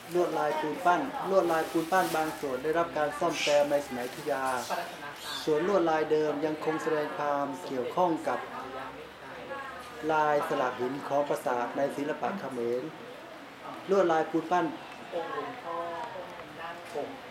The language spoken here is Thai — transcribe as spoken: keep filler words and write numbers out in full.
ลวดลายปูนปั้นลวดลายปูนปั้นบางส่วนได้รับการซ่อมแซมในสมัยอยุธยาส่วนลวดลายเดิมยังคงแสดงความเกี่ยวข้องกับลายสลักหินของปราสาทในศิลปะเขมรลวดลายปูนปั้นองค์หลวงพ่อองค์ด้านปก